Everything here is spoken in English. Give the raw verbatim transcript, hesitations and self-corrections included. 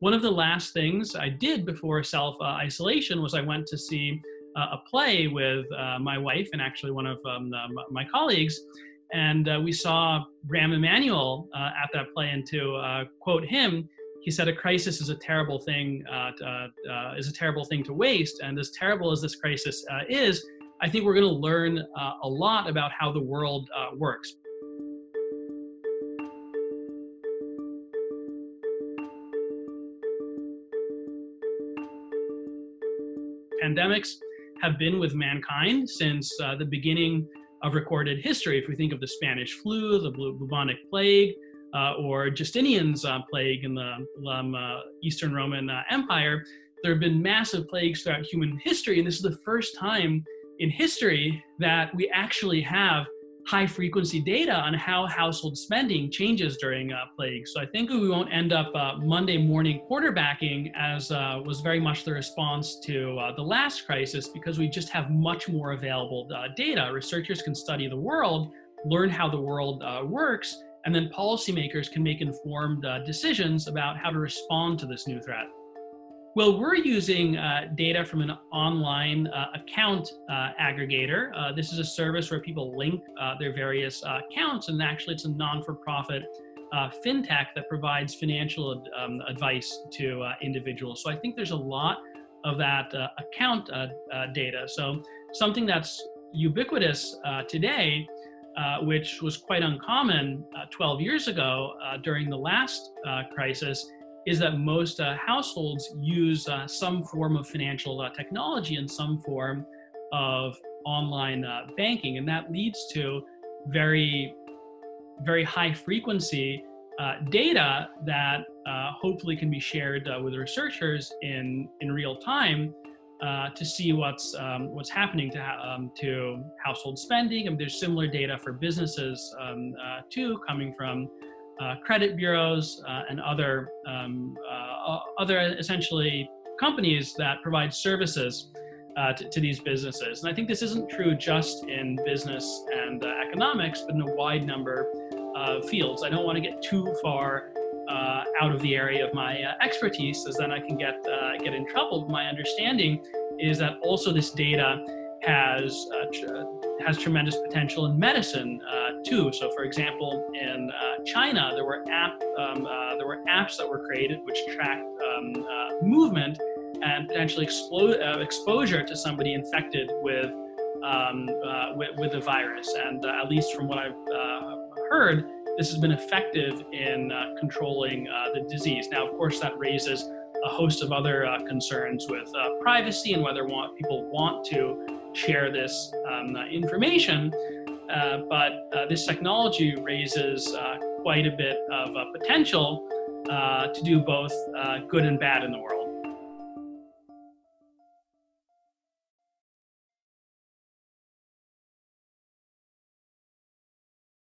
one of the last things I did before self-isolation uh, was I went to see uh, a play with uh, my wife and actually one of um, the, my colleagues. And uh, we saw Rahm Emanuel uh, at that play, and to uh, quote him, he said, "A crisis is a terrible thing, uh, uh, uh, is a terrible thing to waste. And as terrible as this crisis uh, is, I think we're going to learn uh, a lot about how the world uh, works." Pandemics have been with mankind since uh, the beginning of recorded history. If we think of the Spanish flu, the bubonic plague, uh, or Justinian's uh, plague in the um, uh, Eastern Roman uh, Empire, there have been massive plagues throughout human history. And this is the first time in history that we actually have high frequency data on how household spending changes during uh, plagues. So I think we won't end up uh, Monday morning quarterbacking, as uh, was very much the response to uh, the last crisis, because we just have much more available uh, data. Researchers can study the world, learn how the world uh, works, and then policymakers can make informed uh, decisions about how to respond to this new threat. Well, we're using uh, data from an online uh, account uh, aggregator. Uh, this is a service where people link uh, their various uh, accounts, and actually it's a non-for-profit uh, fintech that provides financial um, advice to uh, individuals. So I think there's a lot of that uh, account uh, uh, data. So something that's ubiquitous uh, today, uh, which was quite uncommon uh, twelve years ago uh, during the last uh, crisis, is that most uh, households use uh, some form of financial uh, technology and some form of online uh, banking. And that leads to very, very high frequency uh, data that uh, hopefully can be shared uh, with researchers in, in real time uh, to see what's, um, what's happening to, um, to household spending. And there's similar data for businesses um, uh, too, coming from Uh, credit bureaus uh, and other um, uh, other essentially companies that provide services uh, to, to these businesses. And I think this isn't true just in business and uh, economics, but in a wide number of fields. I don't want to get too far uh, out of the area of my uh, expertise, as then I can get uh, get in trouble. My understanding is that also this data has uh, tr- has tremendous potential in medicine uh, too. So, for example, in uh, China, there were app um, uh, there were apps that were created which tracked um, uh, movement and potentially expo- uh, exposure to somebody infected with um, uh, with, with the virus. And uh, at least from what I've uh, heard, this has been effective in uh, controlling uh, the disease. Now, of course, that raises a host of other uh, concerns with uh, privacy and whether want, people want to share this um, uh, information, uh, but uh, this technology raises uh, quite a bit of uh, potential uh, to do both uh, good and bad in the world.